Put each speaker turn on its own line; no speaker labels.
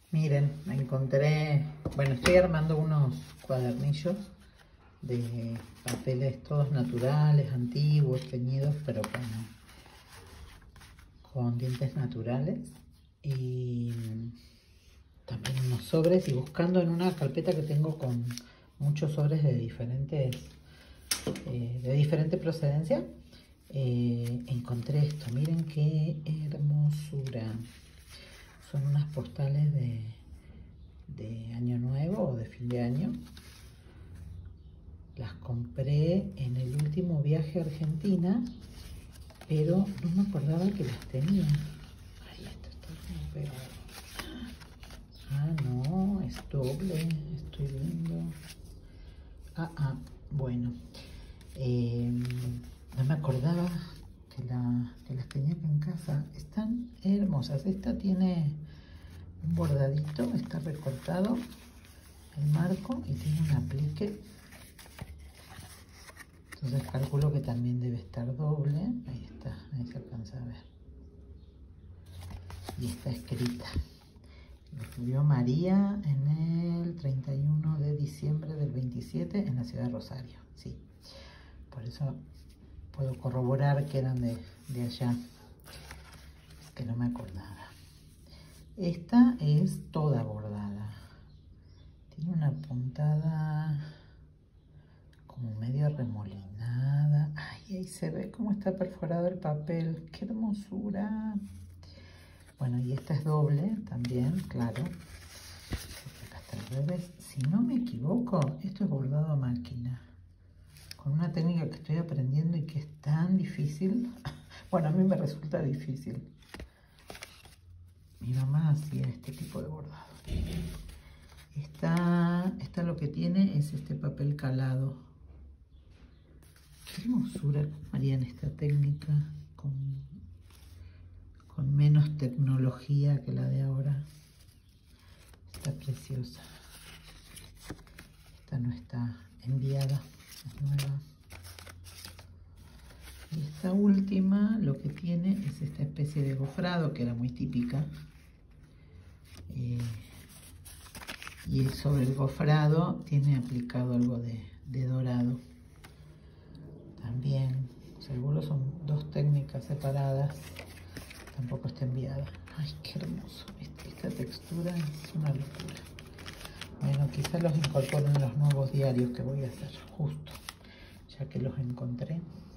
Miren, me encontré, bueno, estoy armando unos cuadernillos de papeles todos naturales, antiguos, teñidos, pero con dientes naturales. Y también unos sobres, y buscando en una carpeta que tengo con muchos sobres de diferente procedencia, encontré esto. Miren qué hermosura. Son unas postales de Año Nuevo o de fin de año. Las compré en el último viaje a Argentina, pero no me acordaba que las tenía. Ay, esto está como pegado. Ah, no, es doble, estoy viendo. Bueno. No me acordaba que las tenía acá en casa. Están hermosas. Esta tiene un bordadito, está recortado el marco y tiene un aplique. Entonces calculo que también debe estar doble. Ahí está, ahí se alcanza a ver. Y está escrita. Lo escribió María en el 31 de diciembre del 27 en la ciudad de Rosario. Sí, por eso puedo corroborar que eran de allá. Es que no me acordaba. Esta es toda bordada. Tiene una puntada como medio remolinada. Ay, ahí se ve cómo está perforado el papel. ¡Qué hermosura! Bueno, y esta es doble también, claro. Acá está al revés. Si no me equivoco, esto es bordado a máquina. Con una técnica que estoy aprendiendo y que es tan difícil. Bueno, a mí me resulta difícil. Mi mamá hacía este tipo de bordado. Esta lo que tiene es este papel calado. Qué hermosura harían esta técnica con menos tecnología que la de ahora. Está preciosa. Esta no está enviada, es nueva. Y esta última lo que tiene es esta especie de gofrado que era muy típica. Y sobre el gofrado tiene aplicado algo de dorado. También, seguro son dos técnicas separadas. Tampoco está enviada. Ay, qué hermoso. Esta textura es una locura. Bueno, quizás los incorporo en los nuevos diarios que voy a hacer, justo, ya que los encontré.